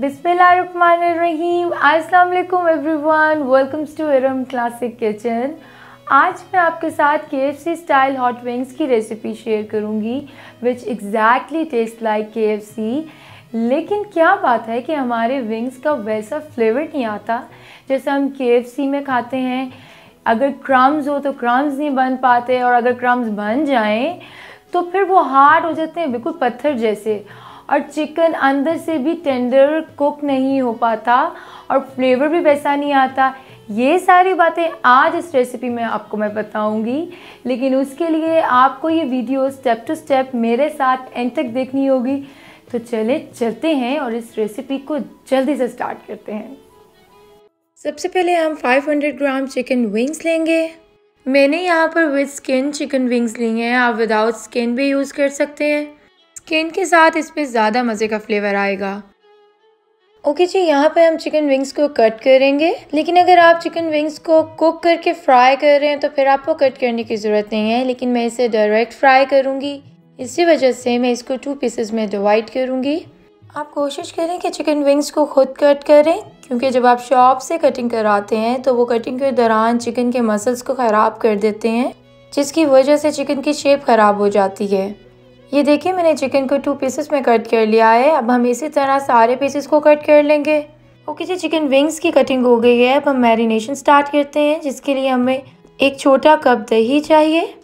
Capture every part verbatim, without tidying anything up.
बिस्मिल्लाहिर्रहमानिर्रहीम। अस्सलाम वालेकुम everyone, welcomes to Iram classic kitchen. आज मैं आपके साथ केएफसी स्टाइल हॉट विंग्स की रेसिपी शेयर करूंगी which exactly taste like KFC. लेकिन क्या बात है कि हमारे विंग्स का वैसा फ्लेवर नहीं आता जैसा हम केएफसी में खाते हैं। अगर क्रम्स हो तो क्रम्स नहीं बन पाते, और अगर क्रम्स बन जाएं तो फिर वो हार्ड हो जाते हैं, बिल्कुल पत्थर जैसे, और चिकन अंदर से भी टेंडर कुक नहीं हो पाता और फ्लेवर भी वैसा नहीं आता। ये सारी बातें आज इस रेसिपी में आपको मैं बताऊंगी, लेकिन उसके लिए आपको ये वीडियो स्टेप टू स्टेप मेरे साथ एंड तक देखनी होगी। तो चले चलते हैं और इस रेसिपी को जल्दी से स्टार्ट करते हैं। सबसे पहले हम पाँच सौ ग्राम चिकन विंग्स लेंगे। मैंने यहाँ पर विद स्किन चिकन विंग्स ली हैं, आप विदाउट स्किन भी यूज़ कर सकते हैं। स्किन के साथ इसमें ज़्यादा मज़े का फ्लेवर आएगा। ओके जी, यहाँ पे हम चिकन विंग्स को कट करेंगे, लेकिन अगर आप चिकन विंग्स को कुक करके फ्राई कर रहे हैं तो फिर आपको कट करने की ज़रूरत नहीं है, लेकिन मैं इसे डायरेक्ट फ्राई करूँगी, इसी वजह से मैं इसको टू पीसेस में डिवाइड करूँगी। आप कोशिश करें कि चिकन विंग्स को खुद कट करें, क्योंकि जब आप शॉप से कटिंग कराते हैं तो वो कटिंग के दौरान चिकन के मसल्स को ख़राब कर देते हैं, जिसकी वजह से चिकन की शेप ख़राब हो जाती है। ये देखिए, मैंने चिकन को टू पीसेस में कट कर लिया है। अब हम इसी तरह सारे पीसेस को कट कर लेंगे। ओके जी, चिकन विंग्स की कटिंग हो गई है। अब हम मैरिनेशन स्टार्ट करते हैं, जिसके लिए हमें एक छोटा कप दही चाहिए।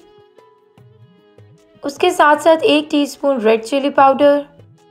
उसके साथ साथ एक टीस्पून रेड चिली पाउडर,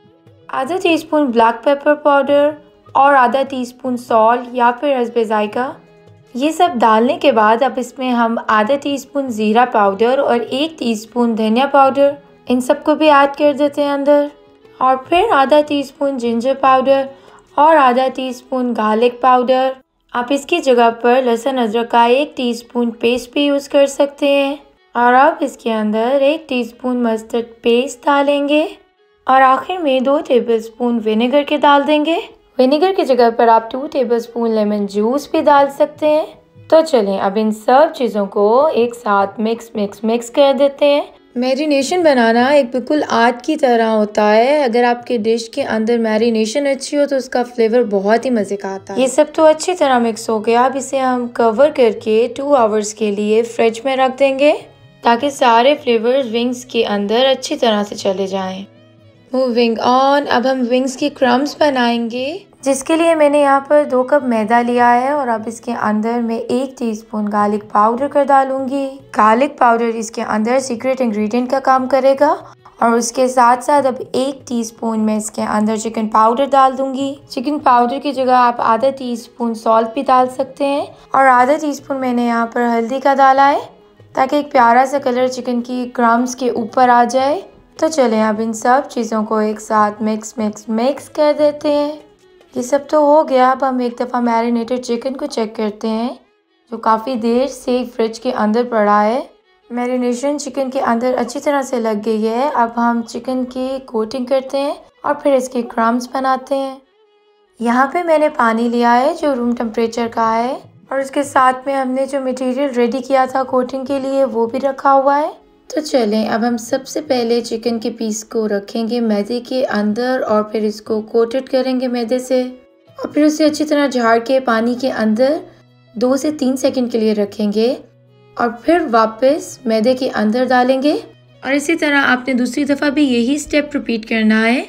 आधा टीस्पून ब्लैक पेपर पाउडर और आधा टीस्पून सॉल्ट या फिर हस्बे जायका। ये सब डालने के बाद अब इसमें हम आधा टीस्पून ज़ीरा पाउडर और एक टीस्पून धनिया पाउडर, इन सबको भी ऐड कर देते हैं अंदर। और फिर आधा टीस्पून जिंजर पाउडर और आधा टीस्पून गार्लिक पाउडर। आप इसकी जगह पर लहसुन अदरक का एक टीस्पून पेस्ट भी यूज़ कर सकते हैं। और अब इसके अंदर एक टीस्पून मस्टर्ड पेस्ट डालेंगे और आखिर में दो टेबलस्पून विनेगर के डाल देंगे। विनेगर की जगह पर आप टू टेबलस्पून लेमन जूस भी डाल सकते हैं। तो चलें, अब इन सब चीज़ों को एक साथ मिक्स मिक्स मिक्स कर देते हैं। मैरिनेशन बनाना एक बिल्कुल आर्ट की तरह होता है। अगर आपके डिश के अंदर मैरिनेशन अच्छी हो तो उसका फ्लेवर बहुत ही मज़े का आता है। ये सब तो अच्छी तरह मिक्स हो गया। अब इसे हम कवर करके टू आवर्स के लिए फ्रिज में रख देंगे, ताकि सारे फ्लेवर्स विंग्स के अंदर अच्छी तरह से चले जाएं। मूविंग ऑन, अब हम विंग्स की क्रम्स बनाएंगे, जिसके लिए मैंने यहाँ पर दो कप मैदा लिया है और अब इसके अंदर मैं एक टीस्पून गार्लिक पाउडर कर डालूंगी। गार्लिक पाउडर इसके अंदर सीक्रेट इंग्रेडिएंट का काम करेगा। और उसके साथ साथ अब एक टीस्पून मैं इसके अंदर चिकन पाउडर डाल दूंगी। चिकन पाउडर की जगह आप आधा टीस्पून सॉल्ट भी डाल सकते हैं। और आधा टीस्पून मैंने यहाँ पर हल्दी का डाला है, ताकि एक प्यारा सा कलर चिकन की क्रम्स के ऊपर आ जाए। तो चलें, अब इन सब चीज़ों को एक साथ मिक्स मिक्स मिक्स कर देते हैं। ये सब तो हो गया। अब हम एक दफ़ा मैरिनेटेड चिकन को चेक करते हैं, जो काफ़ी देर से फ्रिज के अंदर पड़ा है। मैरिनेशन चिकन के अंदर अच्छी तरह से लग गई है। अब हम चिकन की कोटिंग करते हैं और फिर इसके क्रम्स बनाते हैं। यहाँ पे मैंने पानी लिया है जो रूम टेम्परेचर का है, और उसके साथ में हमने जो मटेरियल रेडी किया था कोटिंग के लिए वो भी रखा हुआ है। तो चलें, अब हम सबसे पहले चिकन के पीस को रखेंगे मैदे के अंदर और फिर इसको कोटेड करेंगे मैदे से, और फिर उसे अच्छी तरह झाड़ के पानी के अंदर दो से तीन सेकंड के लिए रखेंगे और फिर वापस मैदे के अंदर डालेंगे। और इसी तरह आपने दूसरी दफ़ा भी यही स्टेप रिपीट करना है।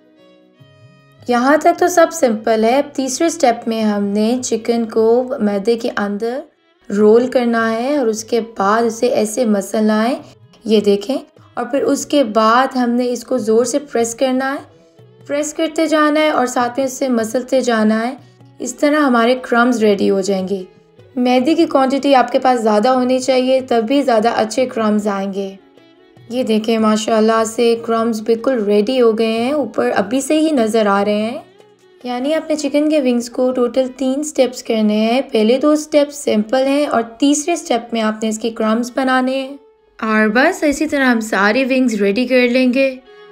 यहाँ तक तो सब सिंपल है। अब तीसरे स्टेप में हमने चिकन को मैदे के अंदर रोल करना है और उसके बाद उसे ऐसे मसलना है, ये देखें। और फिर उसके बाद हमने इसको ज़ोर से प्रेस करना है, प्रेस करते जाना है और साथ में इससे मसलते जाना है। इस तरह हमारे क्रम्स रेडी हो जाएंगे। मैदे की क्वांटिटी आपके पास ज़्यादा होनी चाहिए, तभी ज़्यादा अच्छे क्रम्स आएंगे। ये देखें, माशाल्लाह से क्रम्स बिल्कुल रेडी हो गए हैं, ऊपर अभी से ही नज़र आ रहे हैं। यानी आपने चिकन के विंग्स को टोटल तीन स्टेप्स करने हैं। पहले दो स्टेप्स सिंपल हैं और तीसरे स्टेप में आपने इसके क्रम्स बनाने हैं। और बस इसी तरह हम सारे विंग्स रेडी कर लेंगे।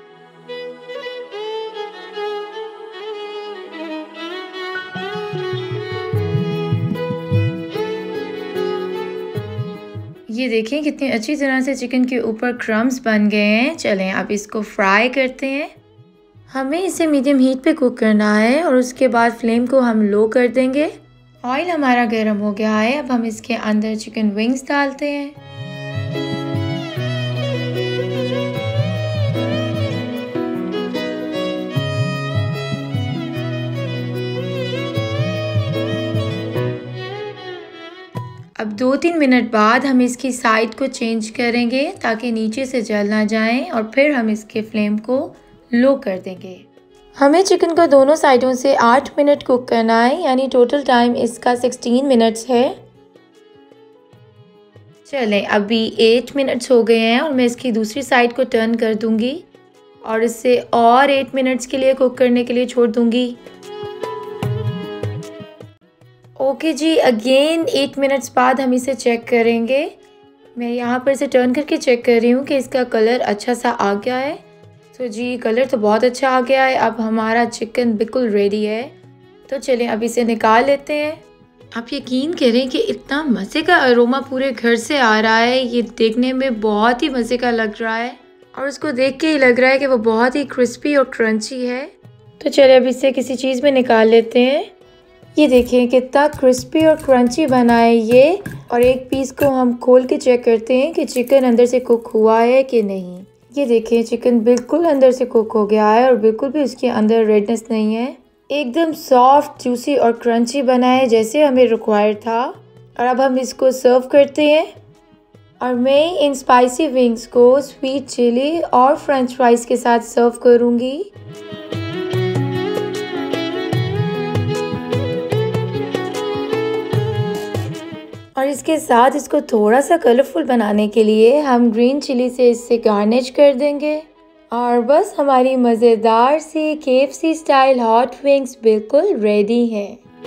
ये देखें कितनी अच्छी तरह से चिकन के ऊपर क्रम्स बन गए हैं। चलें अब इसको फ्राई करते हैं। हमें इसे मीडियम हीट पे कुक करना है और उसके बाद फ्लेम को हम लो कर देंगे। ऑयल हमारा गर्म हो गया है। अब हम इसके अंदर चिकन विंग्स डालते हैं। अब दो तीन मिनट बाद हम इसकी साइड को चेंज करेंगे ताकि नीचे से जल ना जाए और फिर हम इसके फ्लेम को लो कर देंगे। हमें चिकन को दोनों साइडों से आठ मिनट कुक करना है, यानी टोटल टाइम इसका सोलह मिनट्स है। चलें, अभी आठ मिनट्स हो गए हैं और मैं इसकी दूसरी साइड को टर्न कर दूंगी और इसे और आठ मिनट्स के लिए कुक करने के लिए छोड़ दूंगी। ओके जी, अगेन आठ मिनट्स बाद हम इसे चेक करेंगे। मैं यहाँ पर इसे टर्न करके चेक कर रही हूँ कि इसका कलर अच्छा सा आ गया है। तो जी, कलर तो बहुत अच्छा आ गया है। अब हमारा चिकन बिल्कुल रेडी है। तो चलें अब इसे निकाल लेते हैं। आप यकीन करें कि इतना मज़े का अरोमा पूरे घर से आ रहा है। ये देखने में बहुत ही मज़े का लग रहा है और उसको देख के ही लग रहा है कि वो बहुत ही क्रिस्पी और क्रंची है। तो चलिए अब इसे किसी चीज़ में निकाल लेते हैं। ये देखें कितना क्रिस्पी और क्रंची बना है ये। और एक पीस को हम खोल के चेक करते हैं कि चिकन अंदर से कुक हुआ है कि नहीं। ये देखें चिकन बिल्कुल अंदर से कुक हो गया है और बिल्कुल भी उसके अंदर रेडनेस नहीं है। एकदम सॉफ्ट, जूसी और क्रंची बना है जैसे हमें रिक्वायर्ड था। और अब हम इसको सर्व करते हैं और मैं इन स्पाइसी विंग्स को स्वीट चिली और फ्रेंच फ्राइज के साथ सर्व करूँगी। और इसके साथ इसको थोड़ा सा कलरफुल बनाने के लिए हम ग्रीन चिली से इससे गार्निश कर देंगे। और बस हमारी मज़ेदार सी K F C style hot wings बिल्कुल रेडी है।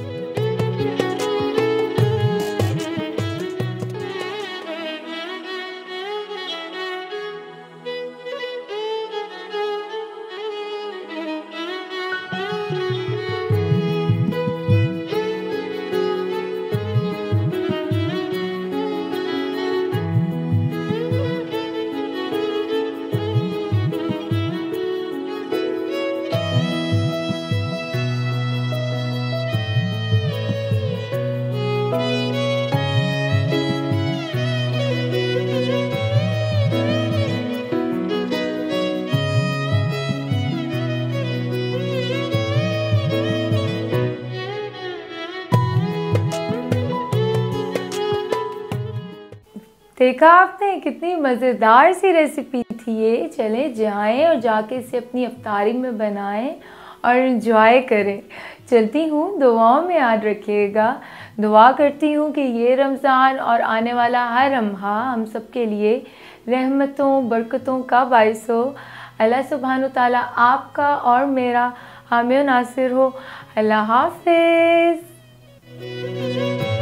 देखा आपने कितनी मज़ेदार सी रेसिपी थी ये। चलें जाएं और जाके इसे अपनी इफ्तारी में बनाएं और एंजॉय करें। चलती हूँ, दुआओं में याद रखिएगा। दुआ करती हूँ कि ये रमज़ान और आने वाला हर लम्हा हम सब के लिए रहमतों बरकतों का बाइस हो। अल्लाह सुब्हान तआला आपका और मेरा हामी नासिर हो। अल्लाह हाफ़िज़।